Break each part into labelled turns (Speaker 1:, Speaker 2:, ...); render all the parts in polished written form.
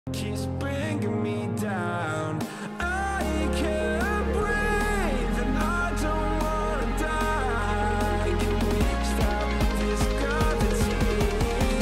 Speaker 1: keeps bringing me down. I can't breathe and I don't wanna die. Can we stop this gravity?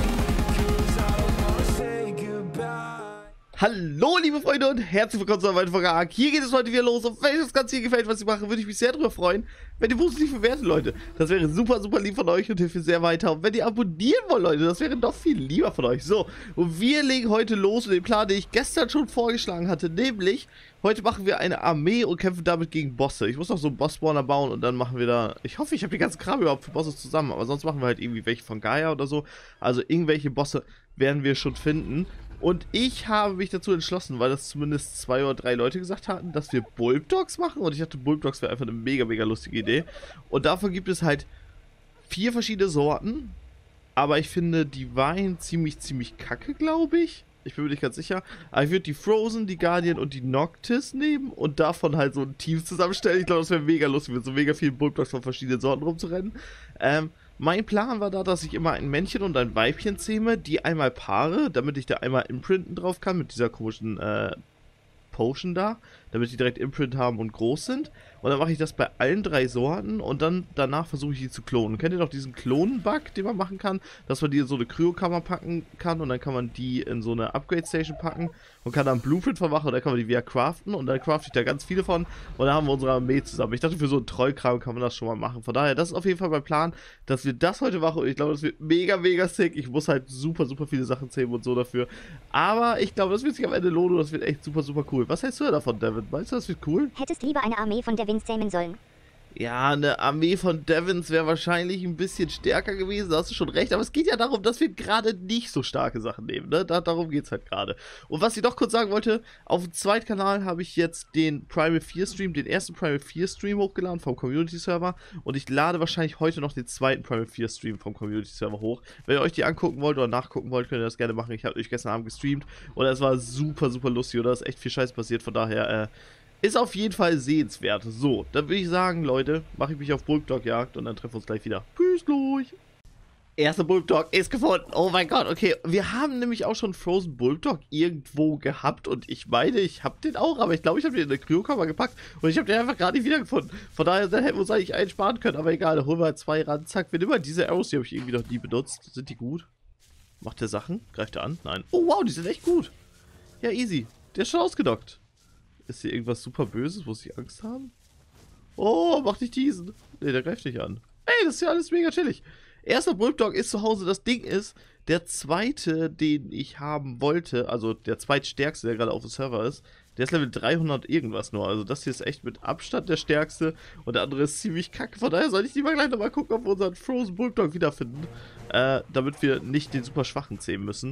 Speaker 1: 'Cause I don't wanna say goodbye.
Speaker 2: Hallo liebe Freunde und herzlich willkommen zu einer weiteren Folge Ark. Hier geht es heute wieder los und wenn euch das Ganze hier gefällt, was ich mache, würde ich mich sehr darüber freuen, wenn ihr positiv bewertet, Leute. Das wäre super, super lieb von euch und hilft mir sehr weiter. Und wenn ihr abonnieren wollt, Leute, das wäre noch viel lieber von euch. So, und wir legen heute los mit dem Plan, den ich gestern schon vorgeschlagen hatte, nämlich, heute machen wir eine Armee und kämpfen damit gegen Bosse. Ich muss noch so einen Boss-Spawner bauen und dann machen wir da, ich hoffe, ich habe den ganzen Kram überhaupt für Bosse zusammen, aber sonst machen wir halt irgendwie welche von Gaia oder so. Also irgendwelche Bosse werden wir schon finden. Und ich habe mich dazu entschlossen, weil das zumindest 2 oder 3 Leute gesagt hatten, dass wir Bulbdogs machen. Und ich dachte, Bulbdogs wäre einfach eine mega, mega lustige Idee. Und davon gibt es halt 4 verschiedene Sorten. Aber ich finde die Wein ziemlich kacke, glaube ich. Ich bin mir nicht ganz sicher. Aber ich würde die Frozen, die Guardian und die Noctis nehmen und davon halt so ein Team zusammenstellen. Ich glaube, das wäre mega lustig, mit so mega vielen Bulbdogs von verschiedenen Sorten rumzurennen. Mein Plan war da, dass ich immer ein Männchen und ein Weibchen zähme, die einmal paare, damit ich da einmal imprinten drauf kann mit dieser komischen Potion da, damit die direkt Imprint haben und groß sind. Und dann mache ich das bei allen 3 Sorten und dann danach versuche ich die zu klonen. Kennt ihr noch diesen Klonen-Bug, den man machen kann? Dass man die in so eine Kryokammer packen kann und dann kann man die in so eine Upgrade-Station packen und kann dann Blueprint vermachen und dann kann man die wieder craften und dann crafte ich da ganz viele von und dann haben wir unsere Armee zusammen. Ich dachte, für so einen Trollkram kann man das schon mal machen. Von daher, das ist auf jeden Fall mein Plan, dass wir das heute machen und ich glaube, das wird mega sick. Ich muss halt super viele Sachen zählen und so dafür. Aber ich glaube, das wird sich am Ende lohnen und das wird echt super cool. Was hältst du da davon, Devin? Meinst du, das wird cool?
Speaker 3: Hättest lieber eine Armee von Devins zähmen sollen.
Speaker 2: Ja, eine Armee von Devins wäre wahrscheinlich ein bisschen stärker gewesen, da hast du schon recht, aber es geht ja darum, dass wir gerade nicht so starke Sachen nehmen, ne? Darum geht es halt gerade. Und was ich noch kurz sagen wollte, auf dem zweiten Kanal habe ich jetzt den Primal 4 Stream, den ersten Primal 4 Stream hochgeladen vom Community Server und ich lade wahrscheinlich heute noch den zweiten Primal 4 Stream vom Community Server hoch. Wenn ihr euch die angucken wollt oder nachgucken wollt, könnt ihr das gerne machen. Ich habe euch gestern Abend gestreamt und es war super lustig und da ist echt viel Scheiß passiert, von daher, ist auf jeden Fall sehenswert. So, dann würde ich sagen, Leute, mache ich mich auf Bulbdog-Jagd und dann treffen wir uns gleich wieder. Tschüss, gleich. Erster Bulbdog ist gefunden. Oh mein Gott, okay. Wir haben nämlich auch schon Frozen Bulbdog irgendwo gehabt und ich meine, ich habe den auch, aber ich glaube, ich habe den in eine Kryokammer gepackt und ich habe den einfach gerade nicht wiedergefunden. Von daher, dann hätten wir uns eigentlich einen sparen können, aber egal, da holen wir halt 2 ran. Zack, wir nehmen mal diese Arrows, die habe ich irgendwie noch nie benutzt. Sind die gut? Macht der Sachen? Greift er an? Nein. Oh wow, die sind echt gut. Ja, easy. Der ist schon ausgedockt. Ist hier irgendwas super Böses? Muss ich Angst haben? Oh, mach nicht diesen. Ne, der greift nicht an. Ey, das ist ja alles mega chillig. Erster Bulbdog ist zu Hause. Das Ding ist, der zweite, den ich haben wollte, also der zweitstärkste, der gerade auf dem Server ist, der ist Level 300 irgendwas nur. Also das hier ist echt mit Abstand der stärkste und der andere ist ziemlich kacke. Von daher soll ich lieber gleich nochmal gucken, ob wir unseren Frozen Bulbdog wiederfinden. Damit wir nicht den super schwachen zähmen müssen.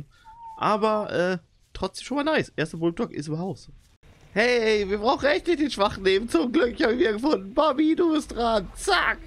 Speaker 2: Aber trotzdem schon mal nice. Erster Bulbdog ist im Haus. Hey, wir brauchen echt nicht den Schwachen nehmen. Zum Glück, ich habe ihn wieder gefunden. Bobby, du bist dran. Zack.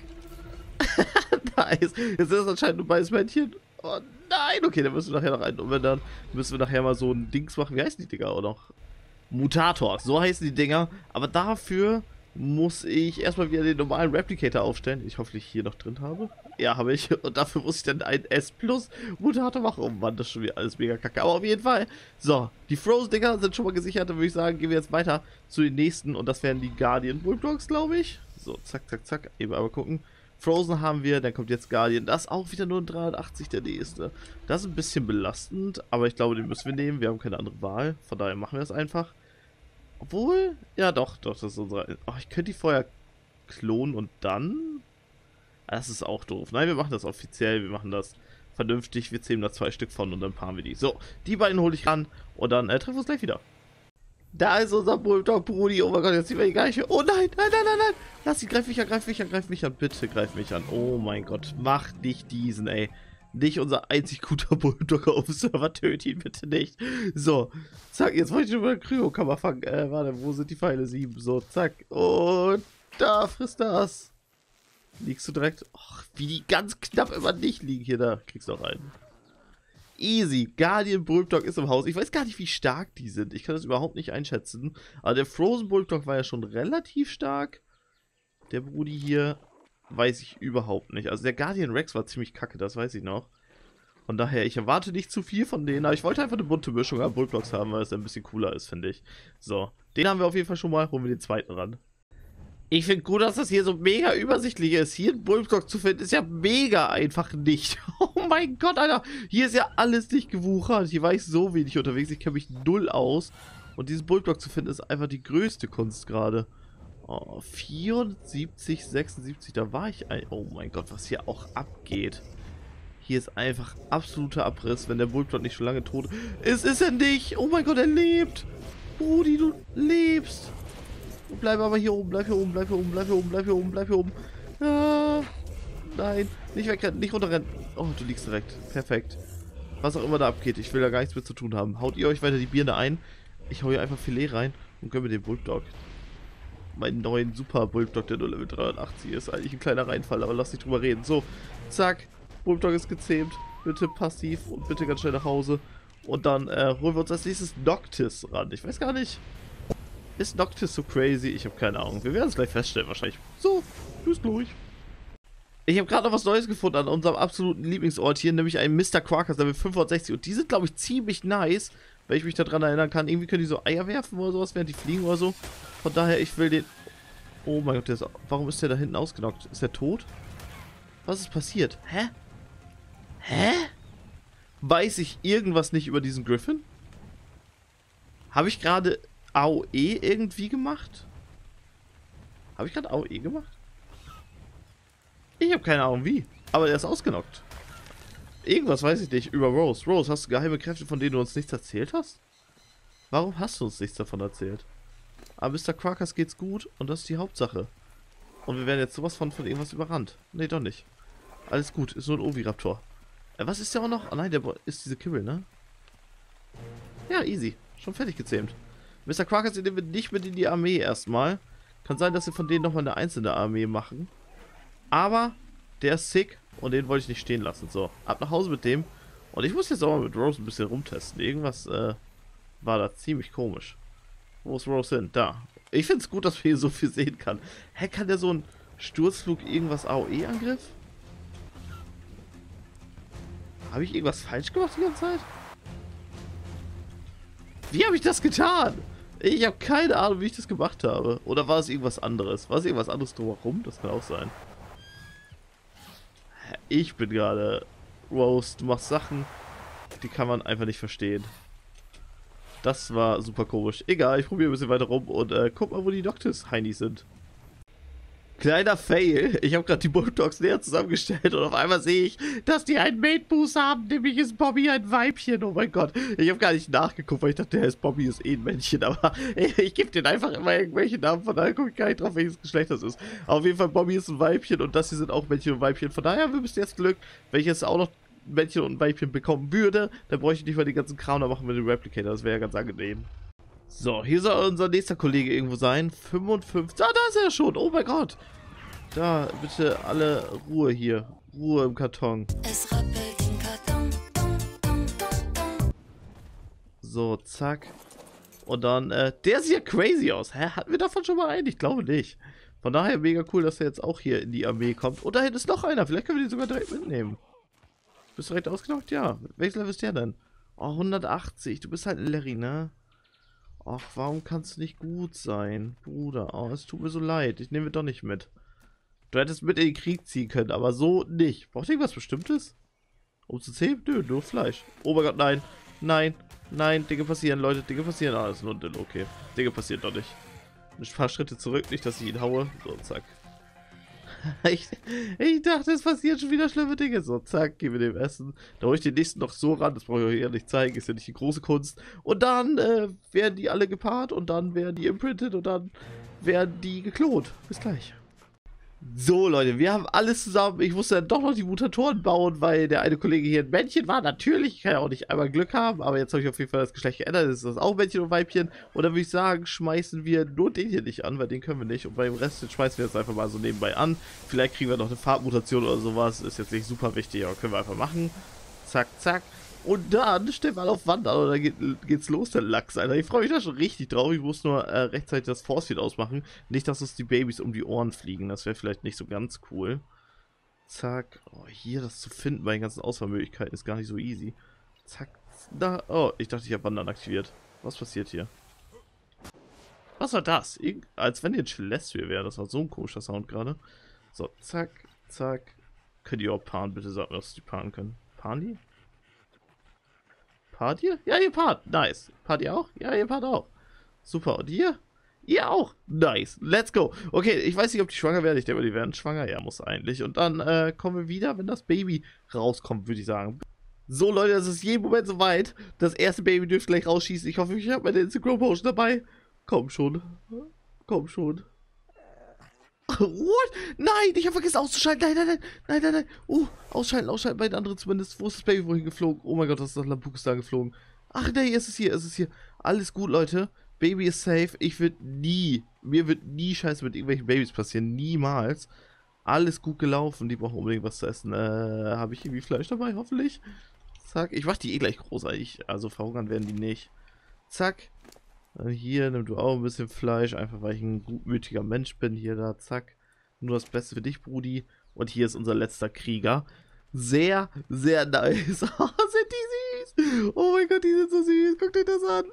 Speaker 2: Nice. Jetzt ist das anscheinend ein weißes Männchen. Oh nein. Okay, dann müssen wir nachher noch einen umändern. Müssen wir nachher mal so ein Dings machen. Wie heißen die Dinger auch noch? Mutator. So heißen die Dinger. Aber dafür muss ich erstmal wieder den normalen Replicator aufstellen. Ich hoffe, ich hier noch drin habe. Ja, habe ich. Und dafür muss ich dann einen S Plus Mutator machen. Oh Mann, das ist schon wieder alles mega kacke. Aber auf jeden Fall. So, die Frozen-Dinger sind schon mal gesichert. Dann würde ich sagen, gehen wir jetzt weiter zu den nächsten. Und das wären die Guardian Bulbdogs, glaube ich. So, zack. Eben aber gucken. Frozen haben wir, dann kommt jetzt Guardian. Das ist auch wieder nur ein 380 der nächste. Das ist ein bisschen belastend. Aber ich glaube, den müssen wir nehmen. Wir haben keine andere Wahl. Von daher machen wir es einfach. Obwohl, ja doch, das ist unsere... Oh, ich könnte die vorher klonen und dann... Das ist auch doof. Nein, wir machen das offiziell, wir machen das vernünftig. Wir zählen da 2 Stück von und dann paaren wir die. So, die beiden hole ich ran und dann treffen wir uns gleich wieder. Da ist unser Bulldog, Brudi. Oh mein Gott, jetzt sieht man die gar nicht mehr. Oh nein. Lass ihn, greif mich an. Bitte greif mich an. Oh mein Gott, mach nicht diesen, ey. Nicht unser einzig guter Bulldog auf dem Server, töte ihn bitte nicht. So, zack, jetzt wollte ich über eine Kryokammer fangen. Warte, wo sind die Pfeile? 7. So, zack. Und da, frisst das. Liegst du direkt? Och, wie die ganz knapp immer nicht liegen. Hier, da kriegst du auch einen. Easy. Guardian Bulbdog ist im Haus. Ich weiß gar nicht, wie stark die sind. Ich kann das überhaupt nicht einschätzen. Aber der Frozen Bulbdog war ja schon relativ stark. Der Brudi hier weiß ich überhaupt nicht. Also der Guardian Rex war ziemlich kacke, das weiß ich noch. Von daher, ich erwarte nicht zu viel von denen, aber ich wollte einfach eine bunte Mischung an Bullblocks haben, weil es ein bisschen cooler ist, finde ich. So, den haben wir auf jeden Fall schon mal, holen wir den zweiten ran. Ich finde gut, dass das hier so mega übersichtlich ist. Hier einen Bullblock zu finden, ist ja mega einfach nicht. Oh mein Gott, Alter. Hier ist ja alles nicht gewuchert. Hier war ich so wenig unterwegs. Ich kenne mich null aus. Und diesen Bullblock zu finden, ist einfach die größte Kunst gerade. Oh, 74, 76, da war ich. Oh mein Gott, was hier auch abgeht. Hier ist einfach absoluter Abriss, wenn der Bullblock nicht schon lange tot ist. Ist er nicht? Oh mein Gott, er lebt. Brudi, du lebst. Bleib aber hier oben, bleib hier oben, bleib hier oben, bleib hier oben, bleib hier oben, bleib hier oben. Ah, nein, nicht wegrennen, nicht runterrennen. Oh, du liegst direkt. Perfekt. Was auch immer da abgeht, ich will da gar nichts mit zu tun haben. Haut ihr euch weiter die Birne ein. Ich hau hier einfach Filet rein und gönn mir den Bulldog. Meinen neuen Super Bulldog, der nur Level 380 ist. Eigentlich ein kleiner Reinfall, aber lass nicht drüber reden. So, zack, Bulldog ist gezähmt. Bitte passiv und bitte ganz schnell nach Hause. Und dann holen wir uns als nächstes Noctis ran. Ich weiß gar nicht. Ist Noctis so crazy? Ich habe keine Ahnung. Wir werden es gleich feststellen wahrscheinlich. So, bis durch. Ich habe gerade noch was Neues gefunden an unserem absoluten Lieblingsort hier, nämlich einen Mr. Quackers Level 560. Und die sind, glaube ich, ziemlich nice, wenn ich mich daran erinnern kann. Irgendwie können die so Eier werfen oder sowas, während die fliegen oder so. Von daher, ich will den... Oh mein Gott, warum ist der da hinten ausgenockt? Ist der tot? Was ist passiert? Hä? Hä? Weiß ich irgendwas nicht über diesen Griffin? Habe ich gerade AOE irgendwie gemacht? Habe ich gerade AOE gemacht? Ich habe keine Ahnung wie. Aber er ist ausgenockt. Irgendwas weiß ich nicht über Rose. Rose, hast du geheime Kräfte, von denen du uns nichts erzählt hast? Warum hast du uns nichts davon erzählt? Aber Mr. Quackers geht's gut und das ist die Hauptsache. Und wir werden jetzt sowas von irgendwas überrannt. Nee, doch nicht. Alles gut, ist nur ein Oviraptor. Was ist der auch noch? Oh nein, der ist diese Kibbel, ne? Ja, easy. Schon fertig gezähmt. Mr. Quackers nehmen wir nicht mit in die Armee erstmal. Kann sein, dass wir von denen nochmal eine einzelne Armee machen. Aber der ist sick und den wollte ich nicht stehen lassen. So, ab nach Hause mit dem. Und ich muss jetzt auch mal mit Rose ein bisschen rumtesten. Irgendwas war da ziemlich komisch. Wo ist Rose hin? Da. Ich finde es gut, dass man hier so viel sehen kann. Hä, kann der so ein Sturzflug irgendwas AOE-Angriff? Habe ich irgendwas falsch gemacht die ganze Zeit? Wie habe ich das getan? Ich habe keine Ahnung, wie ich das gemacht habe. Oder war es irgendwas anderes? War es irgendwas anderes drumherum? Das kann auch sein. Ich bin gerade... Rose, du machst Sachen, die kann man einfach nicht verstehen. Das war super komisch. Egal, ich probiere ein bisschen weiter rum und guck mal, wo die Noctis-Heinis sind. Kleiner Fail. Ich habe gerade die Bulldogs näher zusammengestellt und auf einmal sehe ich, dass die einen Mate-Boost haben. Nämlich ist Bobby ein Weibchen. Oh mein Gott. Ich habe gar nicht nachgeguckt, weil ich dachte, der ist Bobby ist eh ein Männchen. Aber ich gebe den einfach immer irgendwelche Namen. Von daher gucke ich gar nicht drauf, welches Geschlecht das ist. Auf jeden Fall, Bobby ist ein Weibchen und das hier sind auch Männchen und Weibchen. Von daher, wir müssen jetzt Glück, wenn ich jetzt auch noch ein Männchen und ein Weibchen bekommen würde, dann bräuchte ich nicht mal den ganzen Kram da machen mit dem Replicator. Das wäre ja ganz angenehm. So, hier soll unser nächster Kollege irgendwo sein. 55. Ah, da ist er schon. Oh mein Gott. Da, bitte alle Ruhe hier. Ruhe im Karton.
Speaker 4: Es rappelt im Karton.
Speaker 2: So, zack. Und dann, der sieht ja crazy aus. Hä? Hatten wir davon schon mal einen? Ich glaube nicht. Von daher mega cool, dass er jetzt auch hier in die Armee kommt. Und da hinten ist noch einer. Vielleicht können wir den sogar direkt mitnehmen. Bist du direkt ausgenockt? Ja. Welches Level ist der denn? Oh, 180. Du bist halt ein Larry, ne? Ach, warum kannst du nicht gut sein? Bruder, oh, es tut mir so leid. Ich nehme ihn doch nicht mit. Du hättest mit in den Krieg ziehen können, aber so nicht. Braucht ihr irgendwas Bestimmtes? Um zu zählen? Nö, nur Fleisch. Oh mein Gott, nein. Nein. Nein, Dinge passieren, Leute. Dinge passieren. Ah, das ist nur ein Dill, okay. Dinge passieren doch nicht. Ein paar Schritte zurück, nicht, dass ich ihn haue. So, zack. Ich dachte, es passieren schon wieder schlimme Dinge. So, zack, gehen wir dem Essen. Da hole ich den nächsten noch so ran. Das brauche ich euch ja nicht zeigen. Ist ja nicht die große Kunst. Und dann werden die alle gepaart. Und dann werden die imprintet. Und dann werden die geklont. Bis gleich. So, Leute, wir haben alles zusammen. Ich musste dann doch noch die Mutatoren bauen, weil der eine Kollege hier ein Männchen war. Natürlich, ich kann ja auch nicht einmal Glück haben, aber jetzt habe ich auf jeden Fall das Geschlecht geändert. Das ist das auch Männchen und Weibchen. Und dann würde ich sagen, schmeißen wir nur den hier nicht an, weil den können wir nicht. Und beim Rest den schmeißen wir jetzt einfach mal so nebenbei an. Vielleicht kriegen wir noch eine Farbmutation oder sowas. Ist jetzt nicht super wichtig, aber können wir einfach machen. Zack, zack. Und dann stellen wir alle auf Wandern und dann geht's los, der Lachs, Alter. Ich freue mich da schon richtig drauf. Ich muss nur rechtzeitig das Force Field ausmachen. Nicht, dass uns die Babys um die Ohren fliegen. Das wäre vielleicht nicht so ganz cool. Zack. Oh, hier das zu finden bei den ganzen Auswahlmöglichkeiten ist gar nicht so easy. Zack. Da. Oh, ich dachte, ich habe Wandern aktiviert. Was passiert hier? Was war das? Als wenn hier ein Celestial wäre. Das war so ein komischer Sound gerade. So, zack, zack. Könnt ihr auch paaren? Bitte sagt mir, dass die paaren können. Paaren die? Paart ihr? Ja, ihr paart. Nice. Paart ihr auch? Ja, ihr paart auch. Super. Und ihr? Ihr auch. Nice. Let's go. Okay, ich weiß nicht, ob die schwanger werden. Ich denke, die werden schwanger. Ja, muss eigentlich. Und dann kommen wir wieder, wenn das Baby rauskommt, würde ich sagen. So, Leute, es ist jeden Moment soweit. Das erste Baby dürfte gleich rausschießen. Ich hoffe, ich habe meine Instagram-Potion dabei. Komm schon. Komm schon. What? Nein, ich habe vergessen auszuschalten. Nein, nein, nein, nein, nein, nein. Ausschalten, bei den anderen zumindest. Wo ist das Baby wohin geflogen? Oh mein Gott, das ist nach Lampukistan geflogen. Ach nee, es ist hier. Alles gut, Leute. Baby ist safe. Mir wird nie Scheiße mit irgendwelchen Babys passieren. Niemals. Alles gut gelaufen. Die brauchen unbedingt was zu essen. Habe ich irgendwie Fleisch dabei? Hoffentlich. Zack. Ich mach die gleich groß eigentlich. Also verhungern werden die nicht. Zack. Hier, nimm du auch ein bisschen Fleisch, einfach weil ich ein gutmütiger Mensch bin. Hier, da, zack. Nur das Beste für dich, Brudi. Und hier ist unser letzter Krieger. Sehr, sehr nice. Oh, sind die süß. Oh mein Gott, die sind so süß. Guckt euch das an.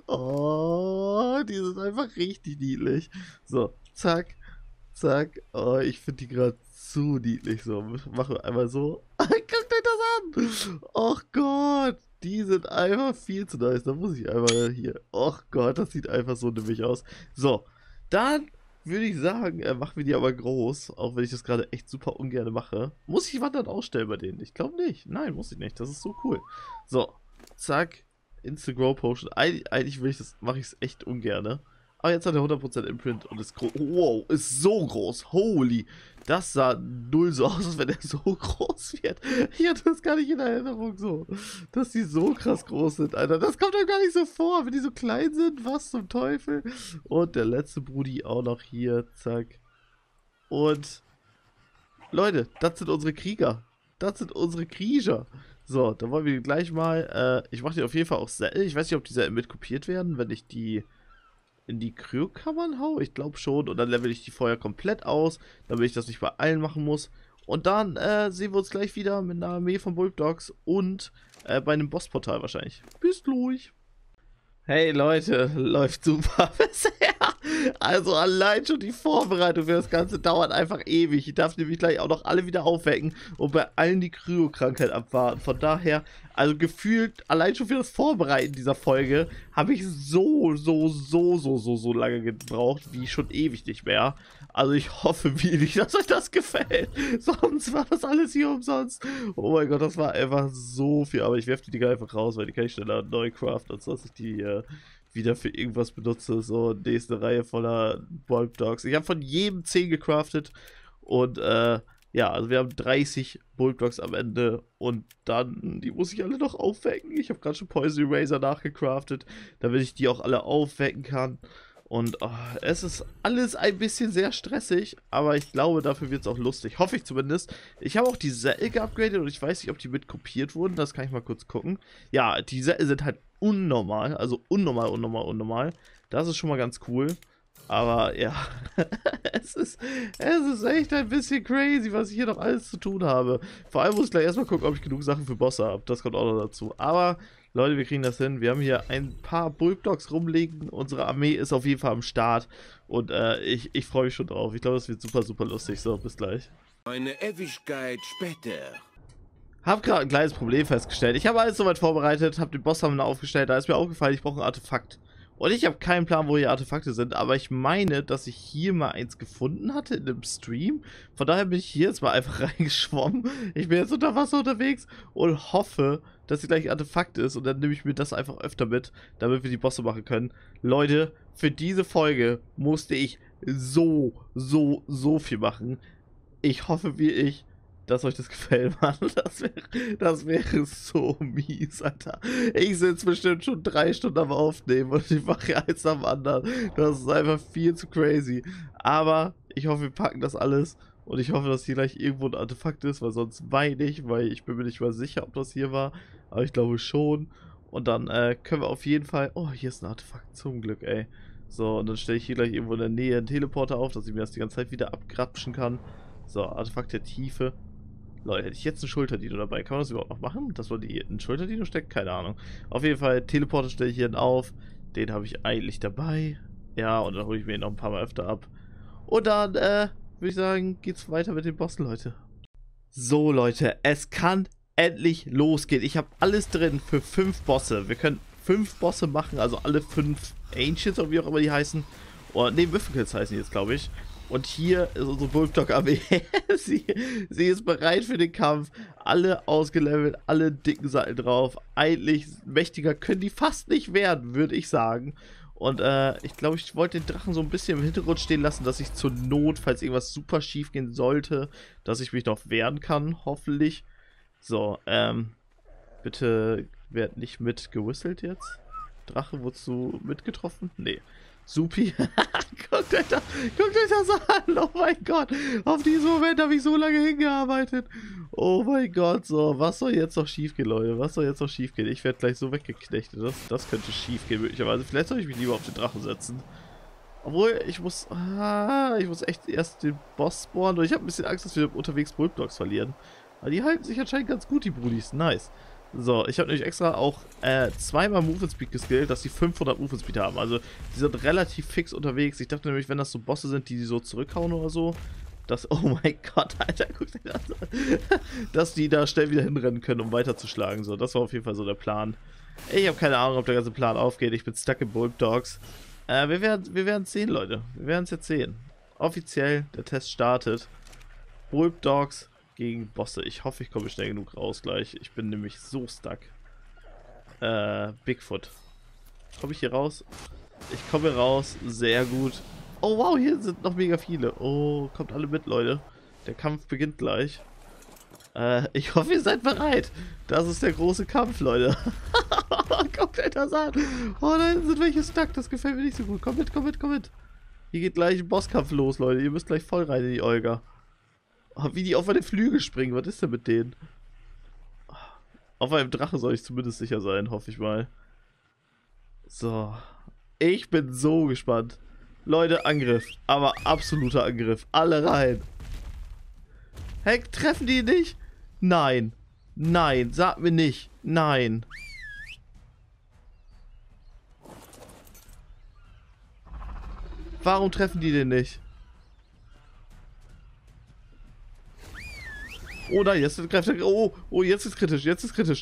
Speaker 2: Oh, die sind einfach richtig niedlich. So, zack, zack. Oh, ich finde die gerade zu niedlich. So, machen wir einmal so. Guckt euch das an. Oh Gott. Die sind einfach viel zu nice. Da muss ich einmal hier. Och Gott, das sieht einfach so nimmig aus. So, dann würde ich sagen, machen wir die aber groß. Auch wenn ich das gerade echt super ungern mache. Muss ich Wandern ausstellen bei denen? Ich glaube nicht. Nein, muss ich nicht. Das ist so cool. So, zack. Instagram-Potion. Eigentlich mache ich es echt ungern. Aber jetzt hat er 100% Imprint und ist groß. Wow, ist so groß. Holy. Das sah null so aus, als wenn er so groß wird. Ich hatte das gar nicht in Erinnerung so. Dass die so krass groß sind, Alter. Das kommt doch gar nicht so vor, wenn die so klein sind. Was zum Teufel? Und der letzte Brudi auch noch hier. Zack. Und Leute, das sind unsere Krieger. Das sind unsere Krieger. So, dann wollen wir gleich mal. Ich mache die auf jeden Fall auch Sättel. Ich weiß nicht, ob die Sättel mit kopiert werden, wenn ich die in die Kryokammern hau? Ich glaube schon. Und dann level ich die vorher komplett aus, damit ich das nicht bei allen machen muss. Und dann sehen wir uns gleich wieder mit einer Armee von Bulbdogs und bei einem Bossportal wahrscheinlich. Bis gleich. Hey Leute, läuft super bisher. Also allein schon die Vorbereitung für das Ganze dauert einfach ewig. Ich darf nämlich gleich auch noch alle wieder aufwecken und bei allen die Kryo-Krankheit abwarten. Von daher, also gefühlt, allein schon für das Vorbereiten dieser Folge, habe ich so lange gebraucht, wie schon ewig nicht mehr. Also ich hoffe wirklich, dass euch das gefällt. Sonst war das alles hier umsonst. Oh mein Gott, das war einfach so viel. Aber ich werfe die Dinger einfach raus, weil die kann ich schneller neu craften, als dass ich die wieder für irgendwas benutze. So, nächste Reihe voller Bulbdogs. Ich habe von jedem 10 gecraftet. Und ja, also wir haben 30 Bulbdogs am Ende. Und dann, die muss ich alle noch aufwecken. Ich habe gerade schon Poison Eraser nachgecraftet, damit ich die auch alle aufwecken kann. Und es ist alles ein bisschen sehr stressig, aber ich glaube, dafür wird es auch lustig. Hoffe ich zumindest. Ich habe auch die Sättel geupgradet und ich weiß nicht, ob die mit kopiert wurden. Das kann ich mal kurz gucken. Ja, die Sättel sind halt unnormal. Also unnormal. Das ist schon mal ganz cool. Aber ja, es ist echt ein bisschen crazy, was ich hier noch alles zu tun habe. Vor allem muss ich gleich erstmal gucken, ob ich genug Sachen für Bosse habe. Das kommt auch noch dazu. Aber Leute, wir kriegen das hin. Wir haben hier ein paar Bulbdogs rumliegen. Unsere Armee ist auf jeden Fall am Start. Und ich freue mich schon drauf. Ich glaube, das wird super lustig. So, bis gleich.
Speaker 5: Eine Ewigkeit später.
Speaker 2: Hab gerade ein kleines Problem festgestellt. Ich habe alles soweit vorbereitet, habe den Bosshammer aufgestellt. Da ist mir aufgefallen, ich brauche ein Artefakt. Und ich habe keinen Plan, wo hier Artefakte sind, aber ich meine, dass ich hier mal eins gefunden hatte in einem Stream. Von daher bin ich hier jetzt mal einfach reingeschwommen. Ich bin jetzt unter Wasser unterwegs und hoffe, dass hier gleich ein Artefakt ist. Und dann nehme ich mir das einfach öfter mit, damit wir die Bosse machen können. Leute, für diese Folge musste ich so viel machen. Ich hoffe, wie ich, dass euch das gefällt, Mann. Das wäre so mies, Alter. Ich sitze bestimmt schon 3 Stunden am Aufnehmen und ich mache hier eins nach dem anderen. Das ist einfach viel zu crazy. Aber ich hoffe, wir packen das alles. Und ich hoffe, dass hier gleich irgendwo ein Artefakt ist, weil sonst weine ich, weil ich bin mir nicht mal sicher, ob das hier war. Aber ich glaube schon. Und dann können wir auf jeden Fall... Oh, hier ist ein Artefakt, zum Glück, ey. So, und dann stelle ich hier gleich irgendwo in der Nähe einen Teleporter auf, dass ich mir das die ganze Zeit wieder abgrapschen kann. So, Artefakt der Tiefe. Leute, hätte ich jetzt einen Schulterdino dabei? Kann man das überhaupt noch machen? Dass man die in Schulterdino steckt? Keine Ahnung. Auf jeden Fall, Teleporter stelle ich hier auf. Den habe ich eigentlich dabei. Ja, und dann hole ich mir ihn noch ein paar Mal öfter ab. Und dann, würde ich sagen, geht's weiter mit den Bossen, Leute. So, Leute, es kann endlich losgehen. Ich habe alles drin für 5 Bosse. Wir können 5 Bosse machen, also alle 5 Ancients oder wie auch immer die heißen. Oder, ne, Mythicals heißen die jetzt, glaube ich. Und hier ist unsere Bulldog-Armee. sie ist bereit für den Kampf. Alle ausgelevelt, alle dicken Sattel drauf. Eigentlich mächtiger können die fast nicht werden, würde ich sagen. Und ich glaube, ich wollte den Drachen so ein bisschen im Hintergrund stehen lassen, dass ich zur Not, falls irgendwas super schief gehen sollte, dass ich mich noch wehren kann, hoffentlich. So, bitte werd nicht mit gewhistelt jetzt. Drache, wurdest du mitgetroffen? Nee. Supi. guckt euch das an. Oh mein Gott. Auf diesen Moment habe ich so lange hingearbeitet. Oh mein Gott. So, was soll jetzt noch schief gehen, Leute? Was soll jetzt noch schief gehen? Ich werde gleich so weggeknechtet. Das könnte schief gehen, möglicherweise. Vielleicht soll ich mich lieber auf den Drachen setzen. Obwohl, ich muss echt erst den Boss spawnen. Und ich habe ein bisschen Angst, dass wir unterwegs Bulldogs verlieren. Aber die halten sich anscheinend ganz gut, die Brudis. Nice. So, ich habe nämlich extra auch zweimal Movement Speed geskillt, dass die 500 Movement Speed haben. Also, die sind relativ fix unterwegs. Ich dachte nämlich, wenn das so Bosse sind, die so zurückhauen oder so, dass, oh mein Gott, Alter, guck dir das an. Dass die da schnell wieder hinrennen können, um weiterzuschlagen. So, das war auf jeden Fall so der Plan. Ich habe keine Ahnung, ob der ganze Plan aufgeht. Ich bin stuck in Bulldogs. Wir werden es sehen, Leute. Wir werden es jetzt sehen. Offiziell, der Test startet. Bulldogs gegen Bosse. Ich hoffe, ich komme schnell genug raus gleich. Ich bin nämlich so stuck. Bigfoot. Komme ich hier raus? Ich komme raus. Sehr gut. Oh wow, hier sind noch mega viele. Oh, kommt alle mit, Leute. Der Kampf beginnt gleich. Ich hoffe, ihr seid bereit. Das ist der große Kampf, Leute. Guckt euch das an. Oh, da sind welche stuck. Das gefällt mir nicht so gut. Komm mit, komm mit, komm mit. Hier geht gleich ein Bosskampf los, Leute. Ihr müsst gleich voll rein in die Olga. Oh, wie die auf meine Flügel springen. Was ist denn mit denen? Auf einem Drache soll ich zumindest sicher sein, hoffe ich mal. So. Ich bin so gespannt. Leute, Angriff. Aber absoluter Angriff. Alle rein. Hey, treffen die nicht? Nein. Nein, sag mir nicht. Nein. Warum treffen die den nicht? Oh nein, jetzt sind Kräfte. Oh, jetzt ist kritisch, jetzt ist kritisch.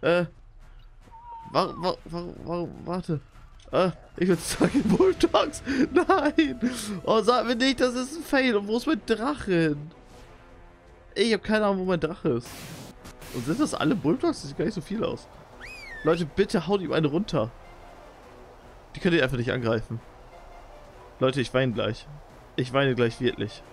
Speaker 2: Warte. Ich würde sagen, Bulldogs. Nein. Oh, sag mir nicht, das ist ein Fail. Und wo ist mein Drache? Ich habe keine Ahnung, wo mein Drache ist. Und sind das alle Bulldogs? Das sieht gar nicht so viel aus. Leute, bitte haut ihm eine runter. Die könnt ihr einfach nicht angreifen. Leute, ich weine gleich. Ich weine gleich wirklich.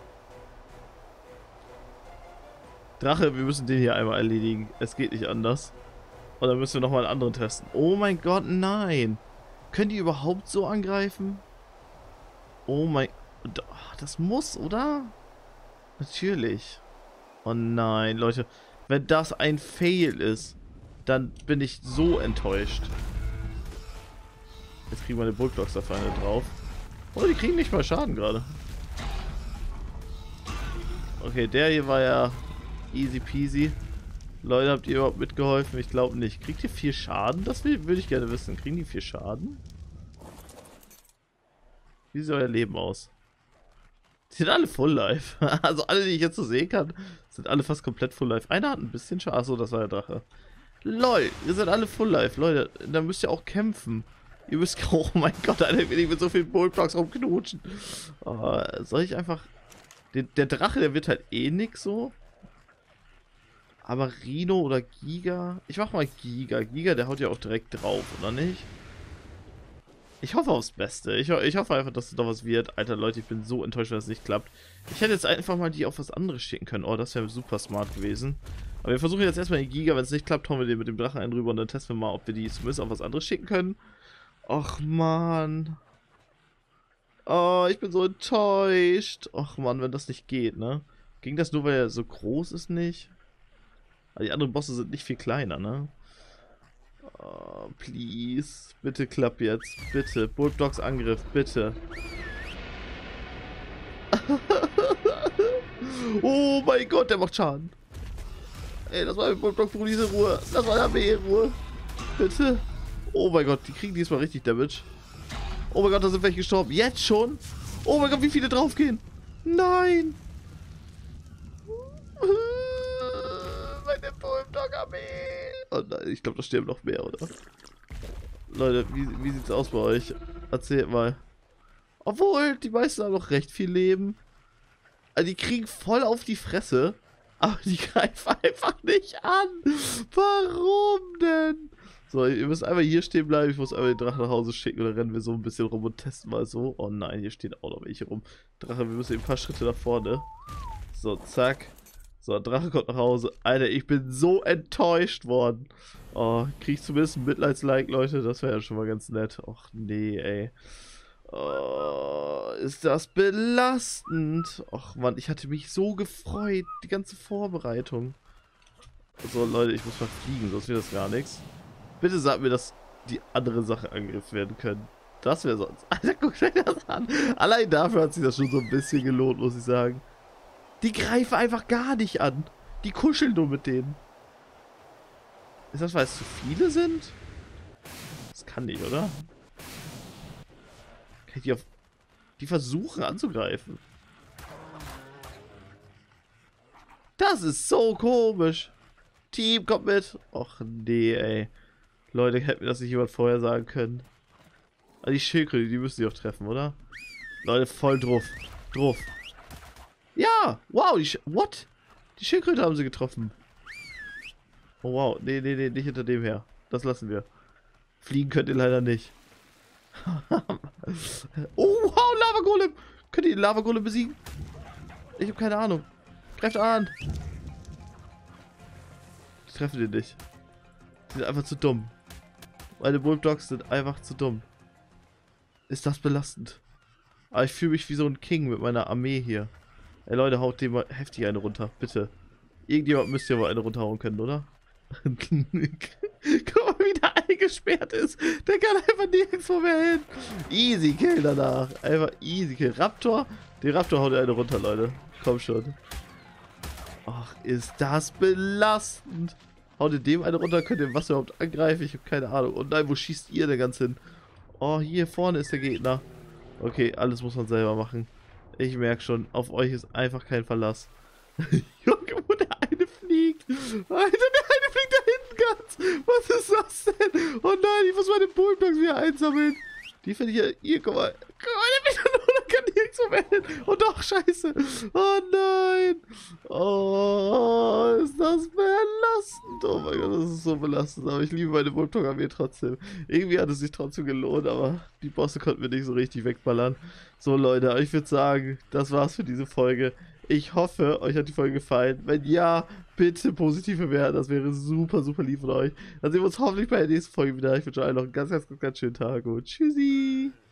Speaker 2: Drache, wir müssen den hier einmal erledigen. Es geht nicht anders. Und dann müssen wir nochmal einen anderen testen. Oh mein Gott, nein. Können die überhaupt so angreifen? Oh mein... Das muss, oder? Natürlich. Oh nein, Leute. Wenn das ein Fail ist, dann bin ich so enttäuscht. Jetzt kriegen wir eine Bulldogs da vorne drauf. Oh, die kriegen nicht mal Schaden gerade. Okay, der hier war ja... Easy peasy. Leute, habt ihr überhaupt mitgeholfen? Ich glaube nicht. Kriegt ihr 4 Schaden? Das würde ich gerne wissen. Kriegen die 4 Schaden? Wie sieht euer Leben aus? Die sind alle Full Life. Also alle, die ich jetzt so sehen kann, sind alle fast komplett Full Life. Einer hat ein bisschen Schaden. Achso, das war der Drache. LOL, ihr seid alle Full Life. Leute, da müsst ihr auch kämpfen. Ihr müsst... Oh mein Gott, Alter, ich will mit so vielen Bulldogs rumknutschen. Soll ich einfach... Der Drache, der wird halt eh nix so. Aber Rhino oder Giga? Ich mach mal Giga. Giga, der haut ja auch direkt drauf, oder nicht? Ich hoffe aufs Beste. Ich hoffe einfach, dass es noch was wird. Alter, Leute, ich bin so enttäuscht, dass es nicht klappt. Ich hätte jetzt einfach mal die auf was anderes schicken können. Oh, das wäre super smart gewesen. Aber wir versuchen jetzt erstmal den Giga. Wenn es nicht klappt, hauen wir den mit dem Drachen einen drüber und dann testen wir mal, ob wir die zumindest auf was anderes schicken können. Och, Mann. Oh, ich bin so enttäuscht. Och, Mann, wenn das nicht geht, ne? Ging das nur, weil er so groß ist, nicht? Die anderen Bosse sind nicht viel kleiner, ne? Oh, please. Bitte klapp jetzt. Bitte. Bulldogs Angriff. Bitte. Oh mein Gott, der macht Schaden. Ey, lass mal Bulldog Police in Ruhe. Lass mal Armee in Ruhe. Bitte. Oh mein Gott, die kriegen diesmal richtig Damage. Oh mein Gott, da sind welche gestorben. Jetzt schon? Oh mein Gott, wie viele draufgehen. Nein. Meine Bulldog-Armee. Oh nein, ich glaube, da sterben noch mehr, oder? Leute, wie sieht's aus bei euch? Erzählt mal. Obwohl, die meisten haben noch recht viel Leben. Also die kriegen voll auf die Fresse. Aber die greifen einfach nicht an. Warum denn? So, ihr müsst einmal hier stehen bleiben. Ich muss einmal den Drachen nach Hause schicken. Und dann rennen wir so ein bisschen rum und testen mal so. Oh nein, hier stehen auch noch welche rum. Drache, wir müssen ein paar Schritte nach vorne. So, zack. So, Drache kommt nach Hause. Alter, ich bin so enttäuscht worden. Oh, krieg ich zumindest ein Mitleidslike, Leute? Das wäre ja schon mal ganz nett. Och, nee, ey. Oh, ist das belastend. Och, Mann, ich hatte mich so gefreut. Die ganze Vorbereitung. So, Leute, ich muss mal fliegen, sonst wird das gar nichts. Bitte sag mir, dass die andere Sache angegriffen werden können. Das wäre sonst... Alter, guck dir das an. Allein dafür hat sich das schon so ein bisschen gelohnt, muss ich sagen. Die greifen einfach gar nicht an. Die kuscheln nur mit denen. Ist das, weil es zu viele sind? Das kann nicht, oder? Kann ich die auf... Die versuchen anzugreifen. Das ist so komisch. Team, kommt mit. Och nee, ey. Leute, hätte mir das nicht jemand vorher sagen können. Ah, die Schildkröte, die müssen die auch treffen, oder? Leute, voll drauf. Drauf. Ja! Wow, what? Die Schildkröte haben sie getroffen. Oh wow, nee, nicht hinter dem her. Das lassen wir. Fliegen könnt ihr leider nicht. Oh wow, Lava-Golem! Könnt ihr den Lava-Golem besiegen? Ich habe keine Ahnung. Greift an! Ich treffe den nicht. Die sind einfach zu dumm. Meine Bulldogs sind einfach zu dumm. Ist das belastend. Aber ich fühle mich wie so ein King mit meiner Armee hier. Ey Leute, haut dem mal heftig eine runter, bitte. Irgendjemand müsst ja mal eine runterhauen können, oder? Guck mal, wie der eingesperrt ist. Der kann einfach nirgendwo mehr hin. Easy Kill danach. Einfach easy Kill. Raptor. Den Raptor haut eine runter, Leute. Komm schon. Ach, ist das belastend. Haut ihr dem eine runter, könnt ihr was überhaupt angreifen? Ich habe keine Ahnung. Und nein, wo schießt ihr denn ganz hin? Oh, hier vorne ist der Gegner. Okay, alles muss man selber machen. Ich merke schon, auf euch ist einfach kein Verlass. Junge, wo der eine fliegt. Alter, der eine fliegt da hinten ganz. Was ist das denn? Oh nein, ich muss meine Bulldogs wieder einsammeln. Die finde ich ja... Hier, guck mal. Guck mal, der fliegt da nur, der kann nirgendwo mehr hin. Oh doch, scheiße. Oh nein. Oh, ist das belastend. Oh mein Gott, das ist so belastend. Aber ich liebe meine Bulldog-Armee trotzdem. Irgendwie hat es sich trotzdem gelohnt, aber die Bosse konnten wir nicht so richtig wegballern. So Leute, ich würde sagen, das war's für diese Folge. Ich hoffe, euch hat die Folge gefallen. Wenn ja, bitte positiv bewerten. Das wäre super, super lieb von euch. Dann sehen wir uns hoffentlich bei der nächsten Folge wieder. Ich wünsche euch noch einen ganz schönen Tag und tschüssi.